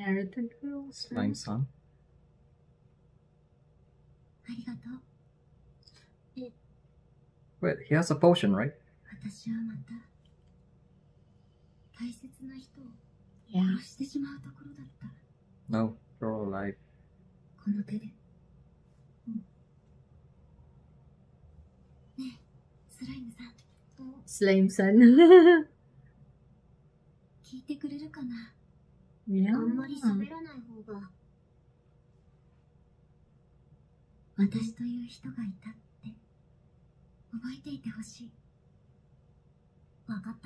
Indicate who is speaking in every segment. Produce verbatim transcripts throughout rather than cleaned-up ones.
Speaker 1: inherited girls.
Speaker 2: Slime son.
Speaker 3: ありがとう。
Speaker 2: Wait, he has a potion, right?
Speaker 3: 私はまた大切な人を
Speaker 1: Yeah.
Speaker 3: 殺してしまうところだった。
Speaker 2: No, you're alive.
Speaker 3: この手で。うん、ねえ、スライムさん。
Speaker 1: Slime son.
Speaker 3: 聞いてくれるかな。
Speaker 1: Yeah.
Speaker 3: あんまり喋らない方が。私という人がいたって覚えていてほしい。わかった。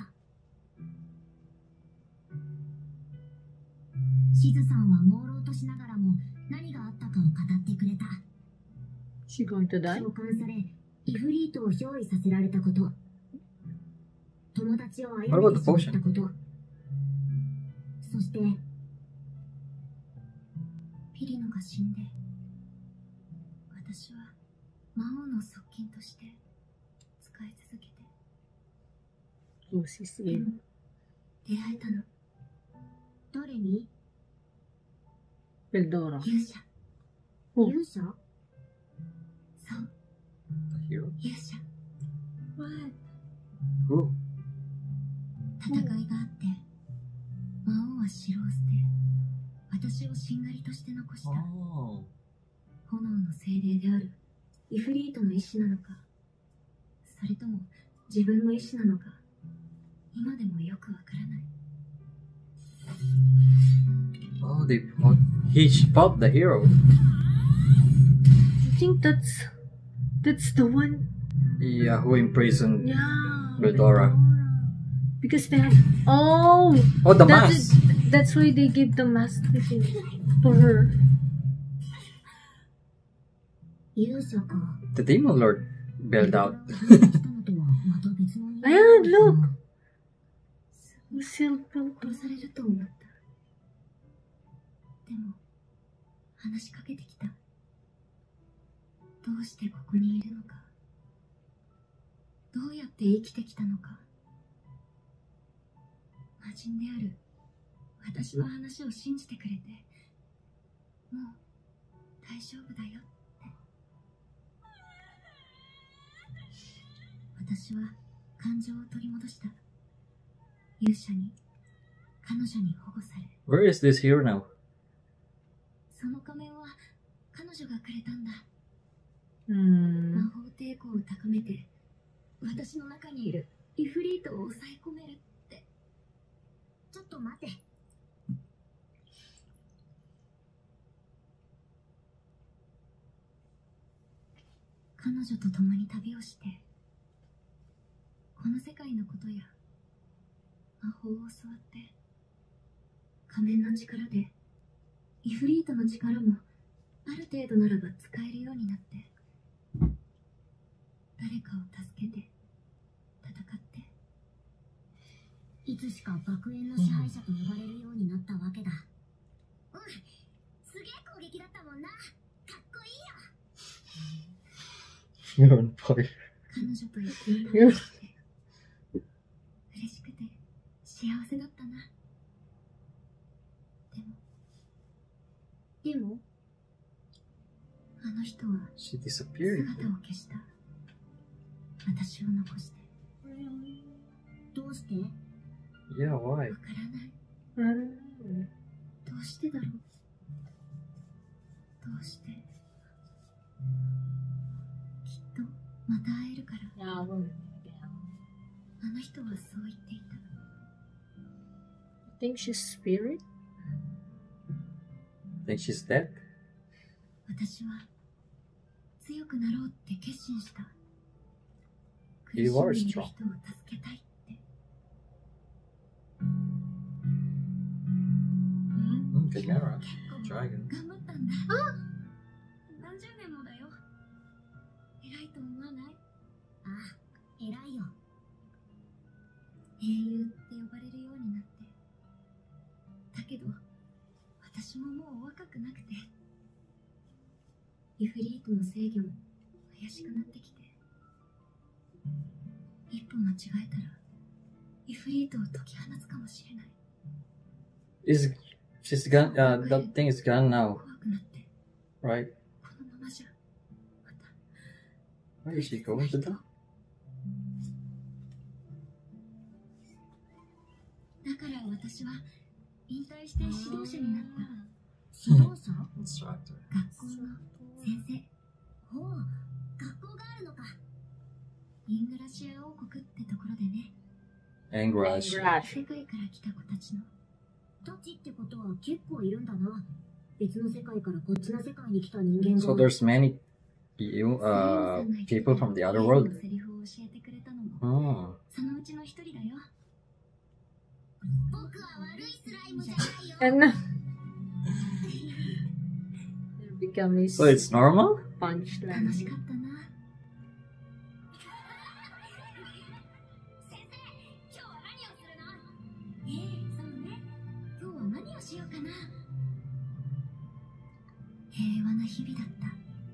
Speaker 3: シズさんは朦朧としながらも何があったかを語ってくれた。
Speaker 1: She going to die?
Speaker 3: 召喚され、イフリートを憑依させられたこと。友達を殺めてしまったこと。そして、ピリノが死んで、私は魔王の側近として使い続けて。
Speaker 1: Lucy's
Speaker 3: で
Speaker 1: in.
Speaker 3: も出会えたの。誰に？
Speaker 1: Beldora.
Speaker 3: 勇者。
Speaker 1: お
Speaker 3: 勇者？そう、
Speaker 2: The hero?
Speaker 3: 勇者。
Speaker 1: What?
Speaker 2: Who?
Speaker 3: 戦いがあって、魔王は城を捨て、私をしんがりとして残した。
Speaker 2: Oh.
Speaker 3: 炎の精霊であるイフリートの意志なのか、それとも自分の意志なのか、今でもよくわからない。
Speaker 2: Oh, they fought. He fought the hero.
Speaker 1: I think that's that's the one.
Speaker 2: Yeah, who imprisoned
Speaker 1: Yeah.
Speaker 2: Beldora.
Speaker 1: Because they have oh
Speaker 2: Oh, the
Speaker 1: that
Speaker 2: mask.
Speaker 1: is, that's why they give the mask to him, for her.
Speaker 3: 勇者か。
Speaker 2: The demon lord bailed out.
Speaker 1: Ayan, look. Lucille built
Speaker 3: 殺されると思った。でも話しかけてきた。どうしてここにいるのか、どうやって生きてきたのか。魔人である私の話を信じてくれて、もう大丈夫だよって。私は感情を取り戻した。勇者に、彼女に保護され。
Speaker 2: Where is this hero now?
Speaker 3: その仮面は彼女がくれたんだ。
Speaker 1: Hmm.
Speaker 3: 魔法抵抗を高めて、私の中にいるイフリートを抑え込めるって。ちょっと待て。彼女と共に旅をして、この世界のことや魔法を教わって、仮面の力でイフリートの力もある程度ならば使えるようになって、誰かを助けて戦って、いつしか爆炎の支配者と呼ばれるようになったわけだ。うん、すげえ攻撃だったもんな。かっこいいよ。
Speaker 2: You're on fire.
Speaker 3: 彼女と一緒に旅をして嬉しくて幸せだったな。でもでもあの人は
Speaker 2: She disappeared.
Speaker 3: 姿を消した。私を残して。どうして？
Speaker 2: Yeah,
Speaker 3: わ
Speaker 2: why?
Speaker 3: からない。
Speaker 1: I don't know.
Speaker 3: どうしてだろう。どうして。きっとまた会えるから。
Speaker 1: Yeah, well,
Speaker 3: あの人はそう言っていた。
Speaker 1: I think she's spirit.
Speaker 2: Think she's dead?
Speaker 3: 私は強くなろうって決心した。苦し
Speaker 2: You
Speaker 3: ん
Speaker 2: are
Speaker 3: でいる人
Speaker 2: strong.
Speaker 3: を助けたいって。
Speaker 2: Mm, Chimera.
Speaker 3: 結構
Speaker 2: Dragon.
Speaker 3: 頑張ったんだ。何十年もだよ。偉いと思わない？ああ、偉いよ。英雄って呼ばれるようになって。だけど私ももう若くなくて、イフリートの制御も怪しくなってきて、一歩間違えたらイフリートを解き放つかもしれない。
Speaker 2: Is She's gone. Uh, that thing is gone now,
Speaker 3: 怖くなって
Speaker 2: right?
Speaker 3: このままじゃまた
Speaker 2: Where is she going to? That?
Speaker 3: だから私は引退して指導者になった。指導者？
Speaker 2: Instructor.
Speaker 3: 学校の先生。ほう、学校があるのか。イングラシア王国ってところでね。
Speaker 2: Engrash.
Speaker 3: 世界から来た子たちの。たちってことは結構いるんだな。別の世界からこっちの世界に来た人間が。
Speaker 2: So there's many you uh people from the other world.
Speaker 3: セリフを教えてくれたのも
Speaker 2: Oh.
Speaker 3: そのうちの一人だよ。僕は悪いスライムじゃないよ。
Speaker 1: And become his
Speaker 2: So it's normal?
Speaker 3: 楽
Speaker 1: punchline.
Speaker 3: しかったな。先生、今日は何をするの？ええ、そうね。今日は何をしようかな。平和な日々だった。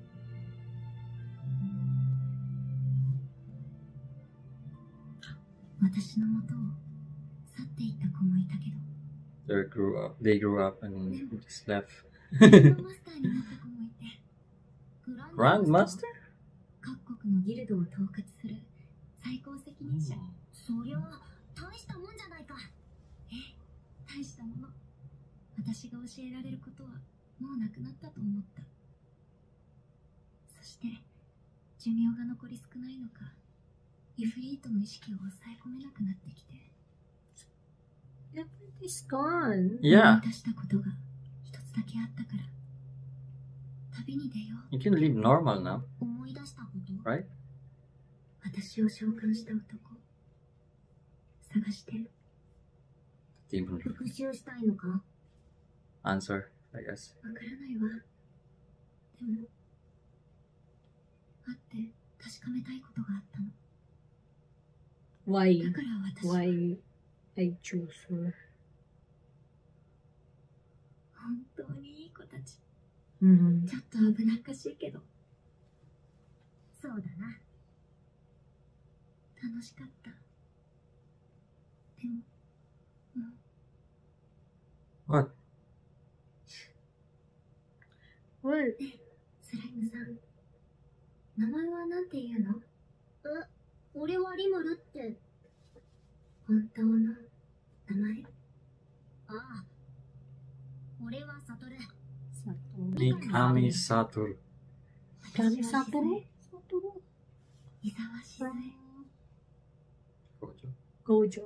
Speaker 3: 私のもとを去っていった子もいたけど、
Speaker 2: They grew up. They grew up and just left.
Speaker 3: グランドマスターになった子もいて、グランドマスター
Speaker 2: Grandmaster?
Speaker 3: 各国のギルドを統括する最高責任者。そりゃ大したもんじゃないか。ええ、大したもの。私が教えられることはもうなくなったと思った。そして寿命が残り少ないのか、イフリートの意識を抑え込めなくなってきて、
Speaker 1: Everything's gone.
Speaker 3: 思い
Speaker 2: Yeah.
Speaker 3: 出したことが一つだけあったから、旅に出よう。
Speaker 2: You can live normal now,
Speaker 3: 思い出したこと？
Speaker 2: right?
Speaker 3: 私を召喚した男、探してる。
Speaker 2: Demon
Speaker 3: 復讐したいのか？わ
Speaker 2: answer, I guess.
Speaker 3: からないわ。でも、会って確かめたいことがあったの。
Speaker 1: Why?
Speaker 3: だから私は
Speaker 1: Why I choose her?
Speaker 3: 本当にいい子たち。
Speaker 1: Mm-hmm.
Speaker 3: ちょっと危なっかしいけど。そうだな。楽しかった。でも、もう、
Speaker 2: What?
Speaker 1: What?
Speaker 3: スライムさん。名前はなんて言うの？え、俺はリムルって。本当の名前？ああ。俺はサトル。
Speaker 2: Mikami Satoru.
Speaker 1: Mikami Satoru?
Speaker 3: 伊沢しずえ。
Speaker 2: Gojo.
Speaker 1: Gojo.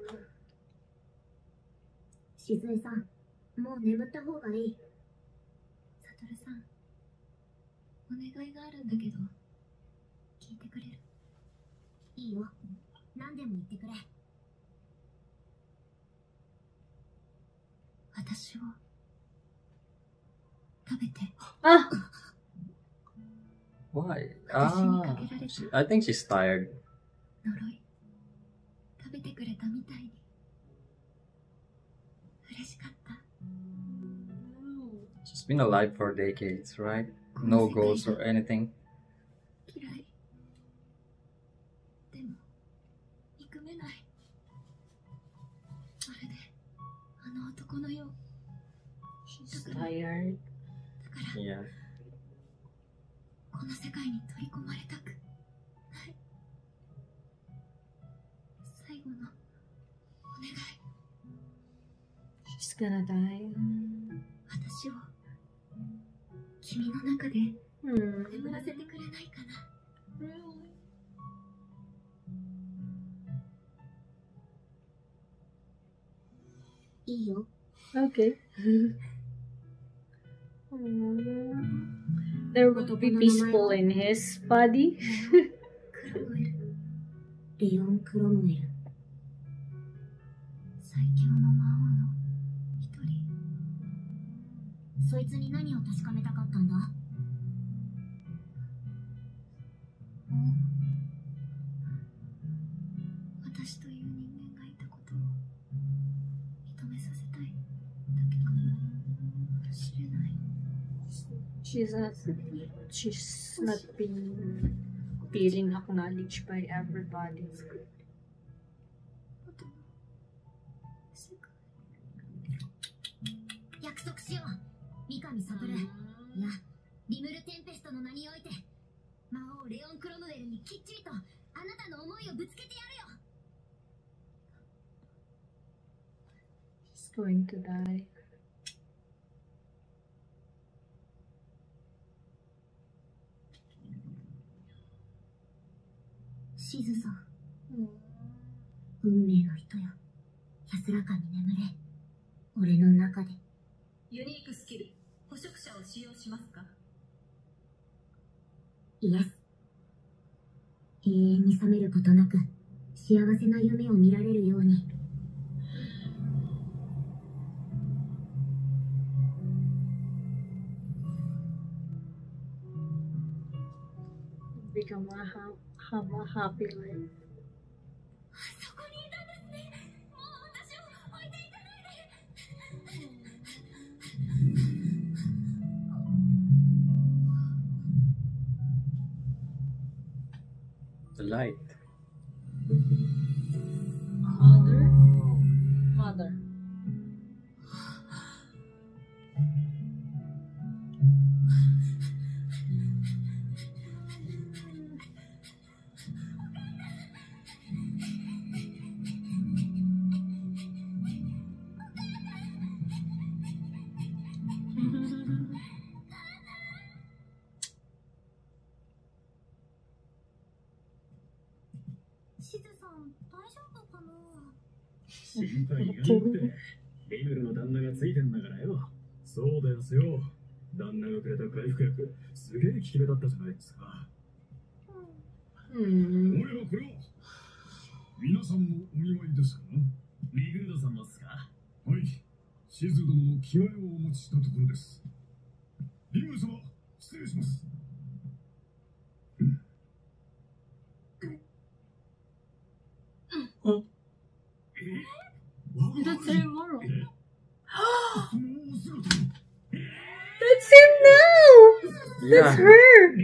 Speaker 3: しずえさん、もう眠った方がいい。サトルさん、お願いがあるんだけど、聞いてくれる？いいよ。何でも言ってくれ。私を食べて。
Speaker 1: Ah!
Speaker 2: Why? Ah, she, I think she's tired.
Speaker 3: 呪い。食べてくれたみたいに。嬉しかった。
Speaker 2: She's been alive for decades, right? No ghosts or anything.
Speaker 3: 嫌い。でも、憎めない。まるで、あの男のよう。
Speaker 1: She's tired.
Speaker 3: だから、
Speaker 2: Yeah.
Speaker 3: この世界に取り込まれたくない。最後のお願い。
Speaker 1: She's gonna die.
Speaker 3: 私を君の中で
Speaker 1: Hmm.
Speaker 3: 眠らせてくれないかな。 いいよ。
Speaker 1: Okay. Hmm. There would be peaceful in his body.
Speaker 3: クロムエル。レオン・クロムエル。最強の魔王の一人。そいつに何を確かめたかったんだ？私という人間がいたことを認めさせたいだけかもしれない。
Speaker 1: She's not. She's not being feeling acknowledged by everybody.
Speaker 3: 約束しよう。三上悟。いや、リムル・テンペストの名において、魔王レオン・クロムウェルにきっちりとあなたの思いをぶつけてやるよ。
Speaker 1: He's going to die.
Speaker 3: シズさん、運命の人よ。安らかに眠れ。俺の中で。
Speaker 4: ユニークスキル、捕食者を使用しますか？
Speaker 3: イエス。永遠に覚めることなく幸せな夢を見られるように。
Speaker 1: Become a ha have a happy life.
Speaker 3: そこにいたんですね。もう私を置いていかないで。
Speaker 2: The light.
Speaker 1: Mother? Mother.
Speaker 5: 心配いらないって。リムルの旦那がついてんだからよ。そうですよ。旦那がくれた回復薬、すげえ効き目だったじゃないですか。
Speaker 1: うん。
Speaker 5: 俺はこれを。皆さんもお見舞いですか？リグルドさんですか？はい。シズ殿の着替えをお持ちしたところです。リムル様、失礼します。
Speaker 1: うん。That's him tomorrow. That's him now!
Speaker 2: Yeah.
Speaker 1: That's her!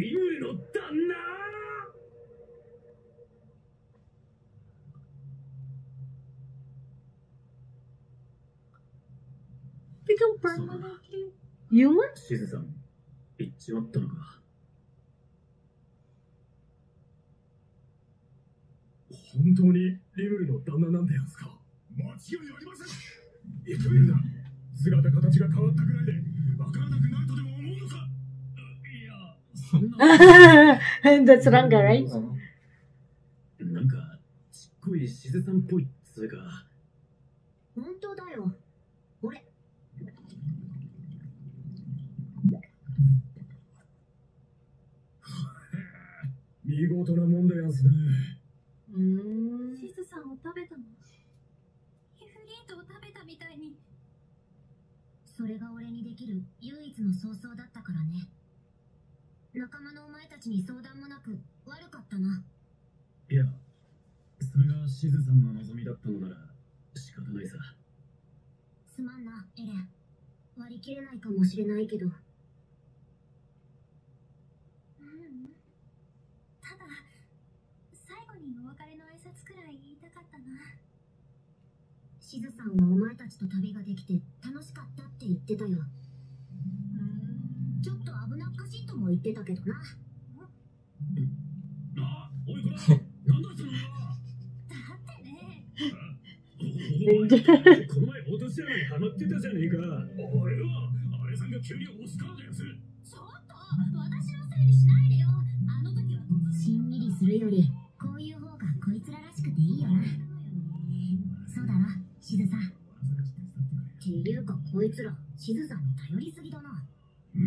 Speaker 1: Become permanently human?
Speaker 5: シズさん、行っちまったのか。本当にリムルの旦那なんでやんすか？間違いありません。いくらだ。姿形が変わったぐらいで分からなくなるとでも思うのか。いや、そんな。
Speaker 1: That's Ranga, right?
Speaker 5: なんかちっこいしずさんっぽいっつうか。
Speaker 3: 本当だよ。俺。
Speaker 5: 見事なもんでやんすね。
Speaker 1: うん。
Speaker 4: シズさんを食べたの？イフリートを食べたみたいに。
Speaker 3: それが俺にできる唯一の想像だったからね。仲間のお前たちに相談もなく悪かったな。
Speaker 5: いや、それがシズさんの望みだったのなら仕方ないさ。
Speaker 3: すまんな、エレン。割り切れないかもしれないけど。
Speaker 4: お別れの挨拶くらい言いたかったな。
Speaker 3: シズさんはお前たちと旅ができて楽しかったって言ってたよ。ちょっと危なっかしいとも言ってたけどな。
Speaker 5: あ、おいこら、なんだその。
Speaker 4: だってね。
Speaker 5: この前落とし穴にハマってたじゃねえか。俺はあれさんが急に押すからだよ。ちょ
Speaker 3: っと私のせいにしないでよ。あの時はしんみりするよりこういう方がこいつららしくていいよな。そうだろ、シズさん。っていうかこいつらシズさんに頼りすぎだな。うんうん。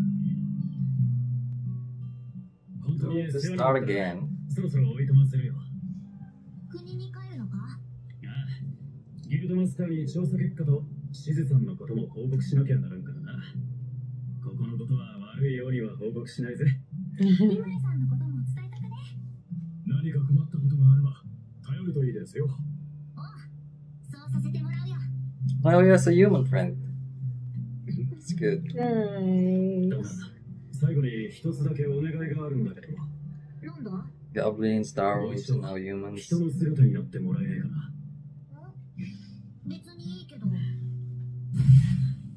Speaker 5: 本当に
Speaker 2: start again.
Speaker 5: そろそろおいとませるよ。
Speaker 3: 国に帰るのか？あ
Speaker 5: あ、ギルドマスターに調査結果とシズさんのことも報告しなきゃならんからな。ここのことは悪いようには報告しないぜ。
Speaker 4: リムルさんのことも伝えたくね。
Speaker 5: 何か困ったことがあれば頼るといいですよ。
Speaker 3: おう、そうさせてもらうよ。
Speaker 2: Oh, he has a human friend. It's good.
Speaker 1: Nice.
Speaker 5: 最後に一つだけお願いがあるんだけど。
Speaker 3: なんだ？
Speaker 2: Goblins, Darwins, now humans.
Speaker 5: 人の姿になってもらえねえかな。
Speaker 3: 別にいいけど。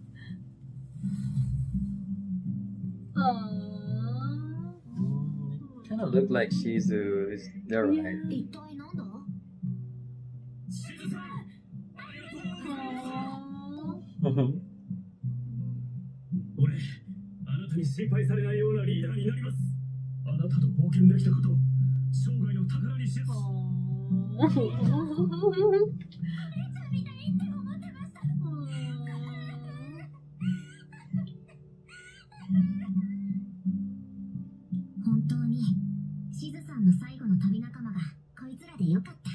Speaker 2: Kind of look like Shizu. Is there right?
Speaker 3: 一体なんだ？
Speaker 5: 俺、あなたに心配されないようなリーダーになります。あなたと冒険できたこと、生涯の宝にします。
Speaker 3: 本当にしずさんの最後の旅仲間がこいつらでよかった。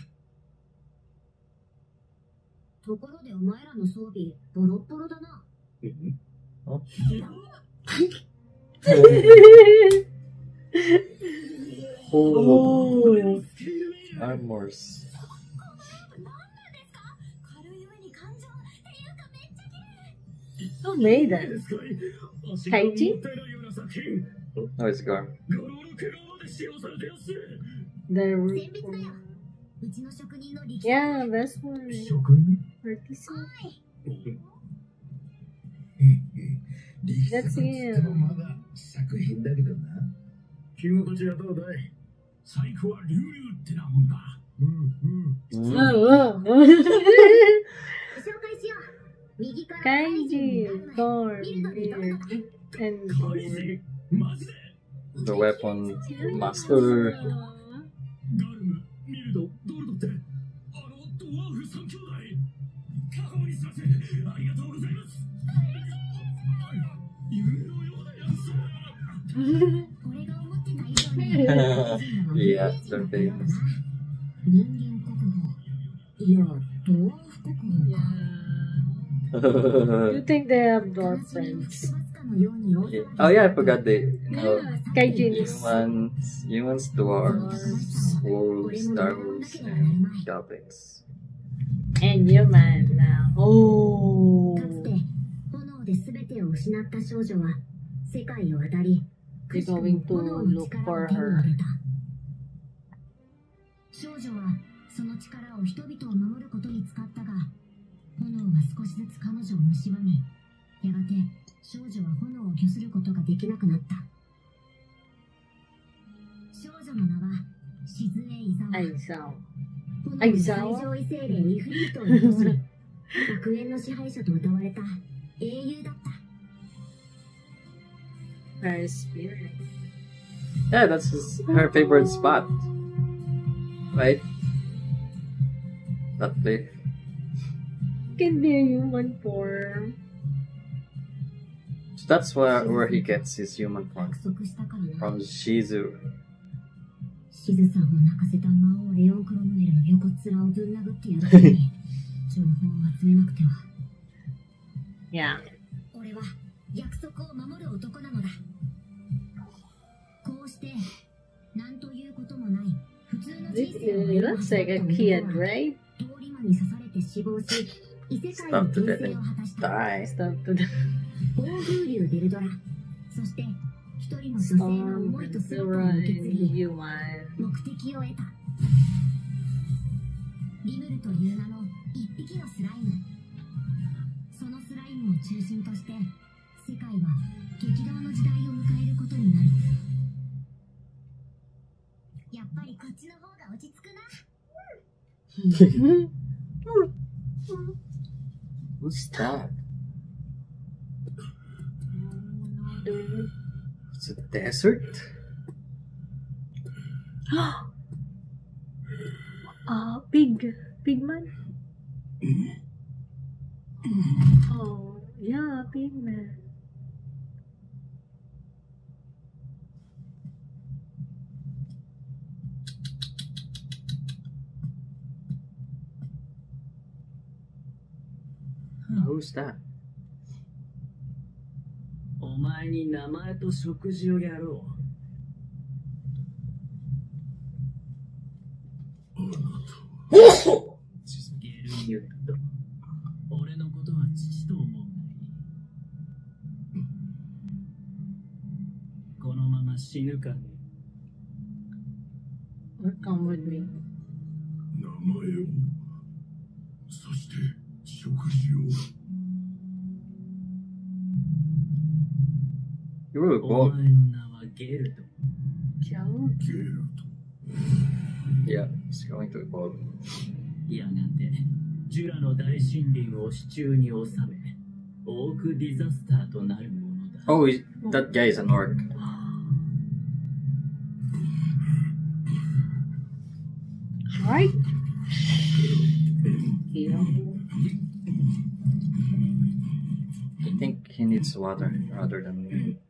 Speaker 3: ところでお前らの装備ボロッボロだな。
Speaker 2: Oh, armors.
Speaker 1: Who made that? Kaiji?
Speaker 2: Oh, it's gone.
Speaker 1: The
Speaker 3: 選別だよ。うちの職人の力
Speaker 1: yeah, that's one.
Speaker 5: 職人
Speaker 1: Artisan.
Speaker 5: 力
Speaker 1: That's
Speaker 5: 作っつっても
Speaker 1: him.
Speaker 5: まだ作品だけどな。着心地はどうだい？最高はリュウリュウってなもんだ。うんうん。
Speaker 1: Oh, oh.
Speaker 3: 紹介しよう。右から
Speaker 1: Kaiji,
Speaker 3: に
Speaker 1: Thorn,
Speaker 3: 見るのにどうだ？
Speaker 1: Beard, and
Speaker 5: カイジ、マジで
Speaker 2: The weapon master.
Speaker 5: ガルム、ミルド、ドルドって、あのドワーフ三兄弟。過去にさせ、ありがとうございます。夢のようなやつ。
Speaker 3: 俺が思ってた以上に
Speaker 2: Yeah, they're famous.
Speaker 3: 人間国宝。いや、ドワーフ国宝か。
Speaker 1: you think they have dwarf friends?
Speaker 2: Oh yeah, I forgot they. Uh,
Speaker 1: Kaijins.
Speaker 2: humans, humans, dwarves, wolves, darwolves, and goblins.
Speaker 1: And human now. Oh.
Speaker 3: かつて炎で全てを失った少女は世界を渡り、
Speaker 1: They're going to look for her.
Speaker 3: 少女はその力を人々を守ることに使ったが、炎は少しずつ彼女を蝕み、やがて少女は炎を御することができなくなった。少女の名は静江伊沢。
Speaker 1: Aizawa.
Speaker 3: 炎の最上位精霊イフリートを落とし、悪縁の支配者と謳われた英雄だった。
Speaker 1: Her spirit.
Speaker 2: Yeah, that's his, her favorite spot. Right? That place.
Speaker 1: Can be a human form.
Speaker 2: So that's where where he gets his human form
Speaker 3: 約束したからな。
Speaker 2: from Shizu.
Speaker 3: シズさんを泣かせた魔王レオン・クロムウェルの横っ面をぶん殴ってやるために情報を集めなくては。
Speaker 1: Yeah.
Speaker 3: 俺は約束を守る男なのだ。こうして何ということもない普通の人
Speaker 1: It,
Speaker 3: 生を
Speaker 1: it looks like a kid, right?
Speaker 3: 通り魔に刺されて死亡し、異世界の転生を果たした
Speaker 2: Die.
Speaker 1: Stuff to the
Speaker 3: 暴風竜デルドラ、そして一人の女性の
Speaker 1: storm
Speaker 3: 思いと
Speaker 1: and
Speaker 3: 姿を
Speaker 1: Zora
Speaker 3: 受け継
Speaker 1: and
Speaker 3: ぎ
Speaker 1: human.
Speaker 3: 目的を得た。リムルという名の一匹のスライム。そのスライムを中心として世界は激動の時代を迎えることになる。やっぱりこっちの方が落ち着くな。
Speaker 2: Who's that? It's a desert?
Speaker 1: Ah, pig. Pigman. Oh, yeah, pigman.
Speaker 2: Who's that?
Speaker 6: お前に名前と食事をやろう。ゲルニュット。俺のことは父と思うがいい。このまま死ぬかね。
Speaker 1: Come with me.
Speaker 5: 名前を、そして食事を。
Speaker 2: You will
Speaker 6: お
Speaker 2: go.
Speaker 6: 前の名はゲルド。
Speaker 1: Joe?
Speaker 5: ゲルト。
Speaker 2: Yeah, it's going to evolve.
Speaker 6: やがて、ジュラの大森林を手中に収め、オークディザスターとなるものだ。
Speaker 2: Oh, is, that guy is an orc.
Speaker 1: Right? Yeah.
Speaker 2: I think he needs water rather than